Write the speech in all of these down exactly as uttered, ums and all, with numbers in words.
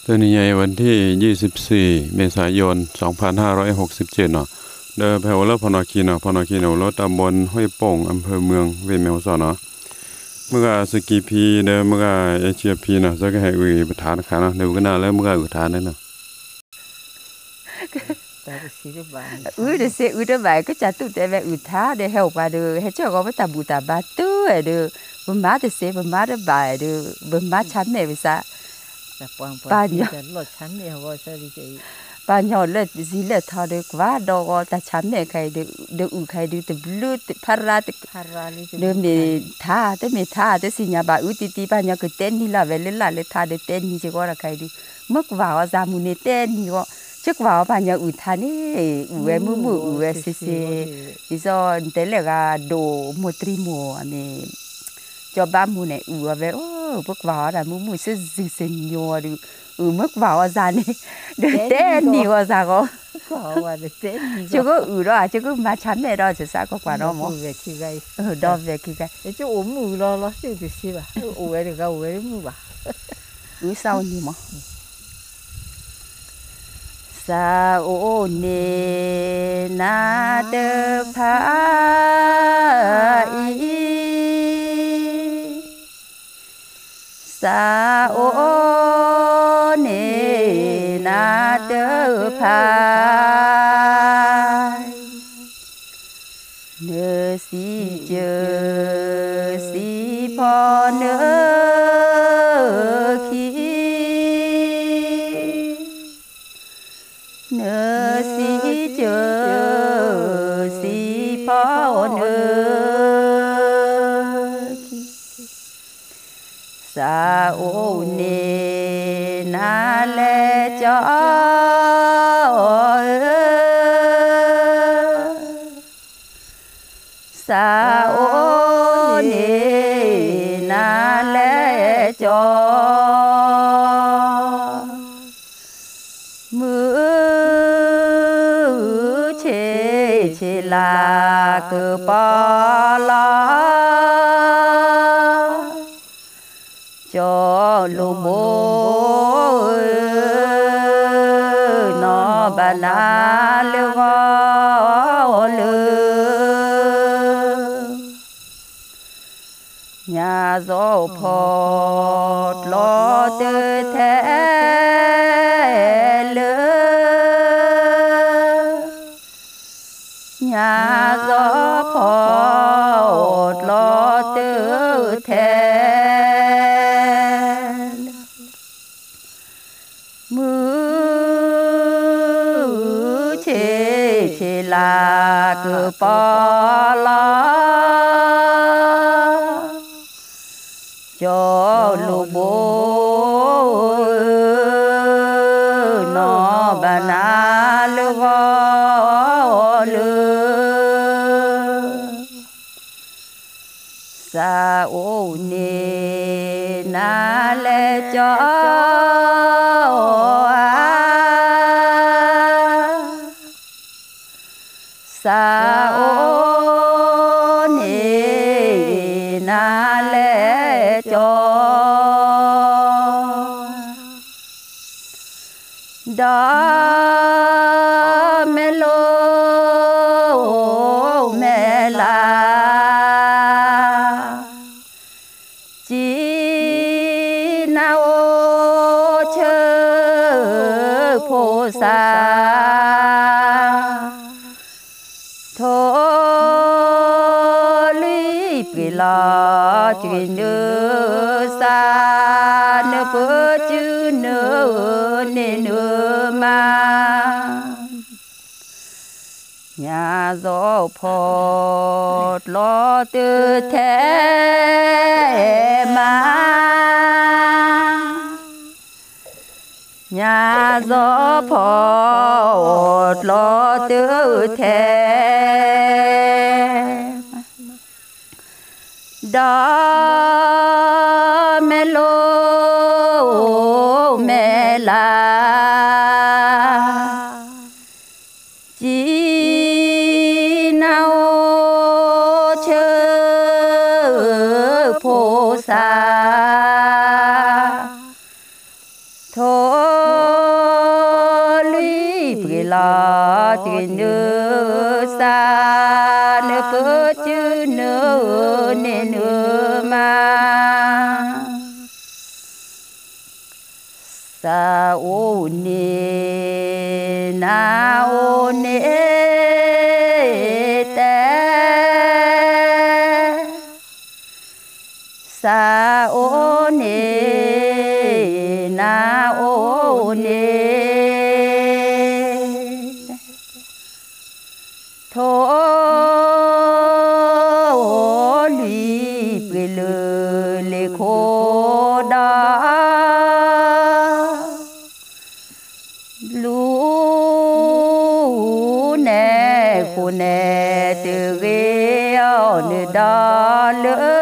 ตัวนี้ใหญ่วันที่ยี่สิบสี่เมษายนสองพันห้าร้อยหกสิบเจ็ดเนาะเดินแผ่วรถพนอคีเนาะพนอคีเนาะรถตำบลห้วยโป่งอำเภอเมืองเวเมลซอเนาะเมื่อสกีพีเดินเมื่อเอเชียพีเนาะจะก็ให้อุยประธานค่ะเนาะเดี๋ยวก็น่าแล้วเมื่ออุทานนั่นเนาะ ừ để xe ừ đó vậy cái chả tụt để về ừ thá để help bà được hay cho có với tạm bù tạm bà tư được bấm má để xe bấm má để bài được bấm má chắn này vậy sao bà nhỏ bà nhỏ là gì là thà được quá đâu ta chắn này cái được được ừ cái được từ blue từ para từ được mình thà tới mình thà tới xin nhà bà ừ tí tí bà nhỏ cứ tên đi là về lên là lên thà để tên đi chỉ có là cái được mất vào ra muốn này tên đi có trước vào bà nhà ủi thà ní ủi mưa mưa ủi xì xì lý do thế là gà đồ một tri mùa này cho ba mùa này ủi về ô bước vào là mưa mưa sẽ dừng dừng nhiều được ủi mất vào ra này được tên nhiều ra có chưa có ủi đó chưa có má chắn này đó chỉ sao có quả đó mà ừ đó về kia cái chứ ủi mưa lo lo chứ được xí bà ủi được gạo ủi mưa bà ủi sau nhiều mà sa ô nê na tơ pha y sa ô nê na tơ pha nơ si chơ si pho nơ nơ si chơ si phao nơ sa ô nê na lê cho sa ô nê na lê cho là cứ bỏ lo cho lù bố nó bà na lưu ngó lư nhà gió phọt lo tư thế nhà gió phọt lo tư thẹn mưa chê chê là cứ bỏ lo cho lù bố nó bà na lưu gó lư sa ô nê na lê cho sa ô nê na lê cho đó mê lô mê la chỉ nào chớ phô sa thô lý bì lo chuyện nữ xa nữ bơ chữ nữ nê nữ mà nhà gió phọt lo tư thế mà nhà gió phọt lo tư thế đó mê lô mê la chỉ nào chớ phô sa thô la ti nơ sa nơ pơ chư nơ nê nơ ma sa ô nê na ô nê tê sa ô nê na ô nê thô lụy bê lơ lê khô đá lũ nè khô nè từ ghê ở nơi đó lỡ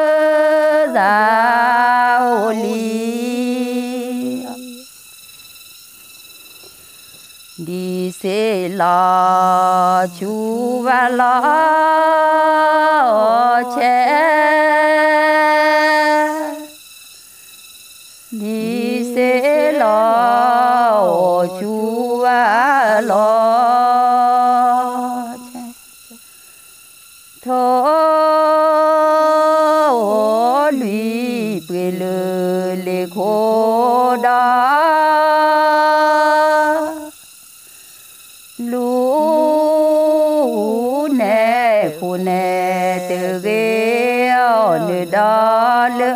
ra ô ly đi xe la chú và la che đi xe la chú và la che thô lụy bê lơ lê khô đá lũ nè khô nè từ ghê ở nơi đó lỡ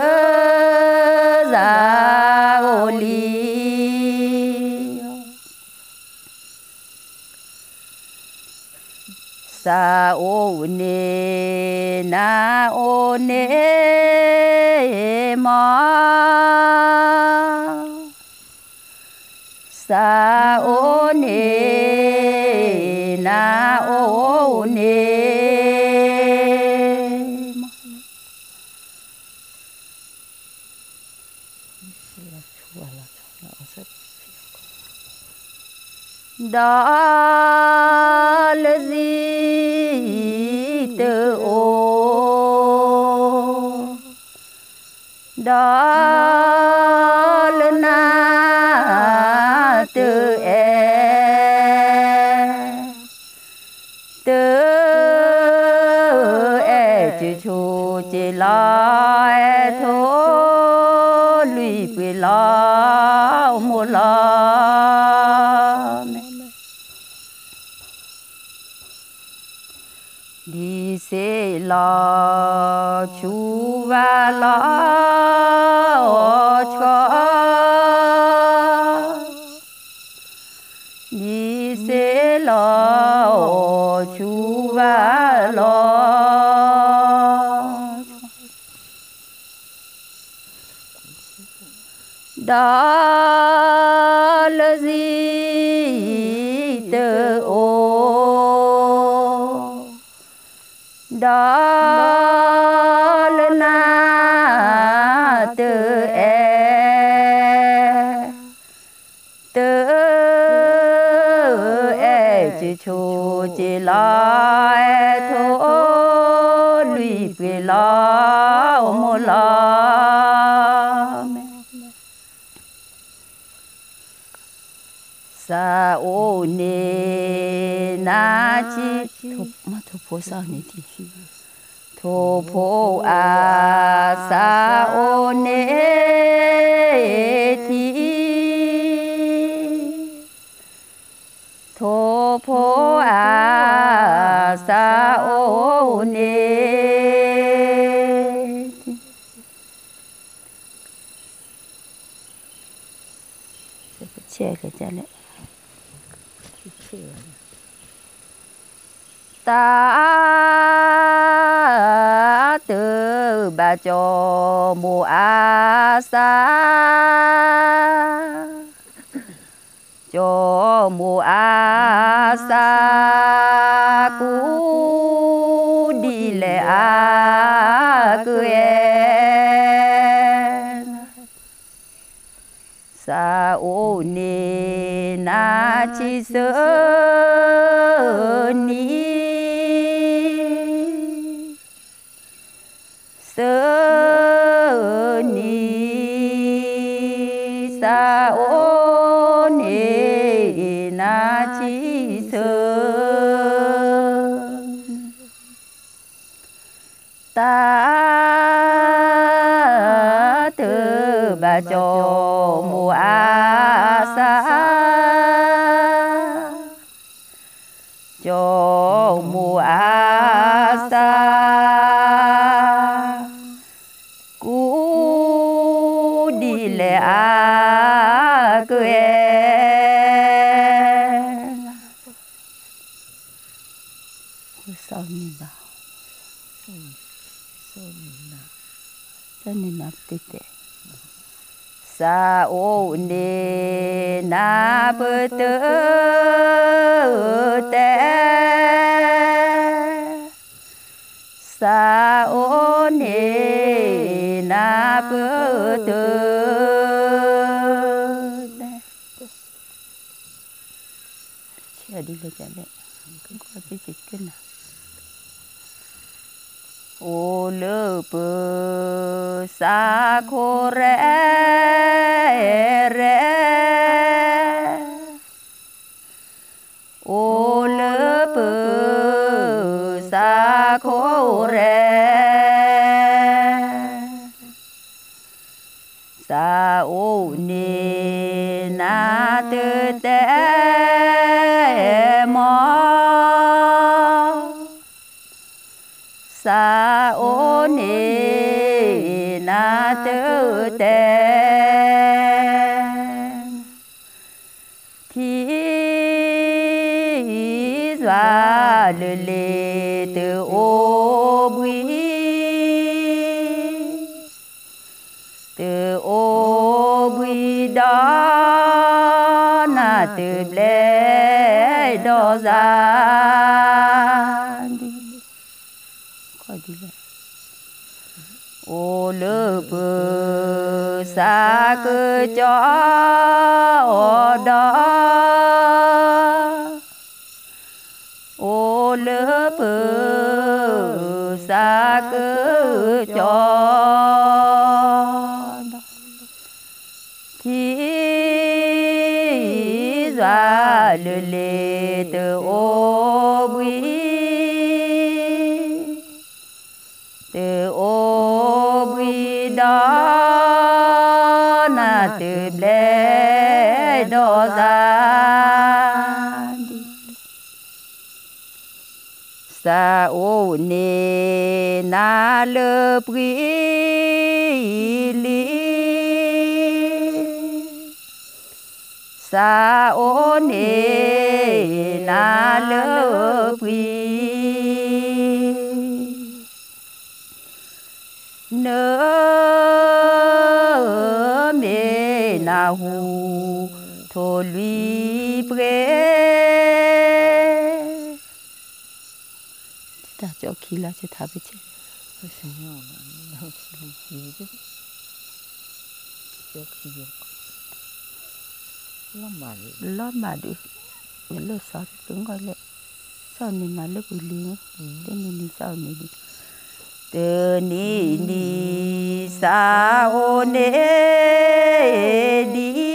ra ô ly sa ô nê na ô nê ma sa ô nê na ô nê đó là gì từ ô đó là na từ e từ e chữ chu chỉ la e thô lụy bê la mua la đi xe la chú và la cho đi xe la chú và la đó là gì từ ô đó là na từ e từ e chữ chu chỉ la e thô lụy bê la mô la sa ô nê na chi thô mà thô phô sa nê đi thô phô a sa ô nê thi thô phô a sa ô nê che cái chân này ta từ bà cho mùa a sa cho mùa a sa cú đi lệ a cứ em sa ô nê na chi sơ ni sơ ni sa ô nê na chi từ bà cho mùa sa cho mùa sa cú đi lệ à cười sao nhìn nào cho nên nạp tê tê sa ô nê na bơ tơ tê sa ô nê na bơ tơ chia điเลยจ้ะเนี่ยก็ไปจิตขึ้นนะโอเลเปสาโคเรเรโอเลเปสาโคเรสาโอเนนาเตเตมอsa ô nê na tơ tê thi doa lê lê tơ ô bui tơ ô bui đó na tơ lê đó ra đi lên ô lơ bơ xa cơ cho đó ô lơ bơ xa cơ cho thì doa lơ lê từ ô bui từ ô bui đó na từ lệ đó ra sa ô nê na lơ bui li sa ô nê na lơ bui nơ mê na hu thô lui bre ta cho khi là sẽ thả về chứ cái gì nhỏ mà nó không gì chứ cho khi việc lắm mà đi lắm mà đi những lời sao thì cũng gọi lệ sao nên nói lúc lý thế nên sao nên đi tơ ni ni sa ô nê đi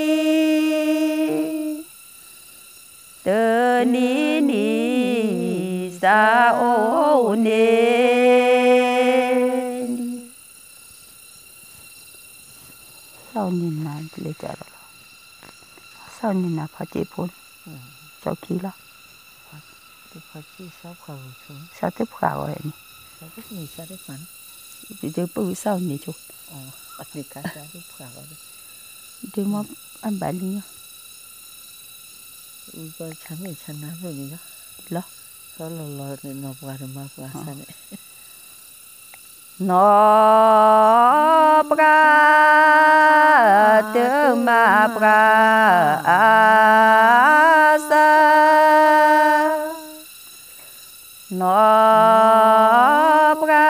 tơ ni ni sa ô nê đi sao nhìn nào lấy trả rồi sao nhìn nào phải chịu phun sao kỹ lắm tôi phải chỉ sao khẩu xuống sao tiếp khảo vậy sao biết gì sao biết phản bây giờ bữa sau nhỉ chú ờ bắt đi cả sao biết khảo rồi đi mà ăn bài đi nhá ui coi chán này chán lắm rồi nhỉ lo sao lò lò này nộp vào được mà vào sao này nó pra tư ma pra sa nó pra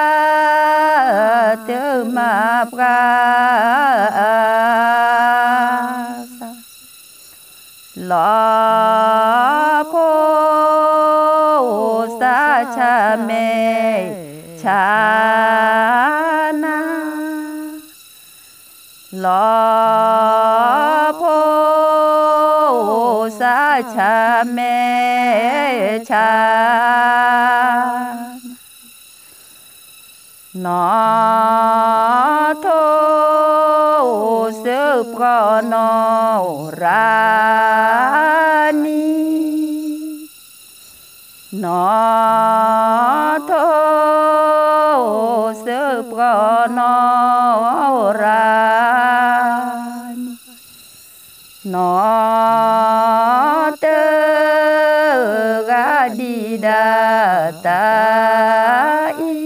tư ma pra sa lo po sa cha me cha na lo po sa cha me cha nó thô ปรอนอรานีนอโทเสปรอนอรานีนอเตกาดีดาตาอี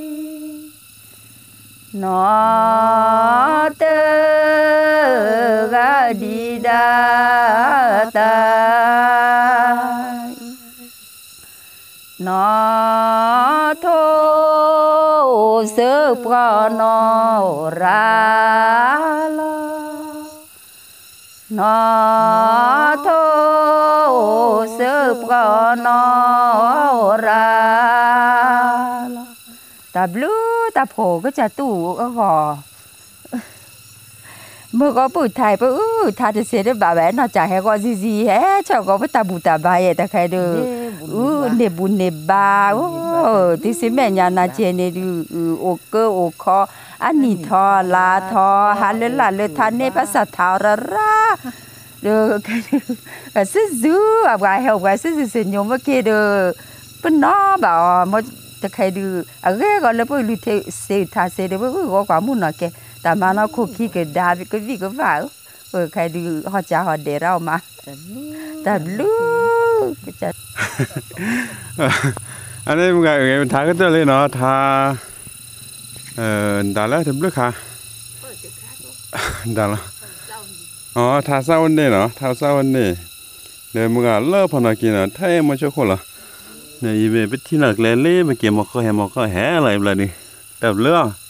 นอเตกาดีดาตานอโทเสปรอนอราลนอโทเสปรอนอราลตาบลูตาโผก็จะตู่ก็ขอเมื่อก็พูดไทยไปอู้ถ้าจะเสียได้บ่าวแหวนนอกจากให้ก็ซีซีแฮชอบก็ตาบูตาบายแต่ใครดูอู้เนบุเนบาโอ้ที่สิแม่ญานาเจเนดูโอเกอโอคออันนี้ทอลาทอฮัลเลลาเลทานเนภาษาทาวราราเด้อก็ซื้อซื้ออ่ะว่าเฮาว่าซื้อซื้อยมว่าเกเด้อปนอบ่มจะใครดูอะเกก็เลยไปลุเทเซทาเซเด้อก็กว่ามุนนะแกแต่มาเนาะคุกกี้ก็ดาบิก็วิก็ว่าเออใครดูฮอดจ้าฮอดเดเรามาแต่บลูก็จะอันนี้มันก็เออทาก็ตัวเลยเนาะทาเอ่อดาแล้วถึงบลูค่ะดาละอ๋อทาเศร้าวันนี้เนาะทาเศร้าวันนี้เดี๋ยวมึงก็เลิกพนักกินอ่ะถ้าเอ็มมาช่วยคนละเนี่ยอีเวไปที่หนักแลเล่มาเก็บมาก็แห่มาก็แห่อะไรแบบนี้แต่เรื่อง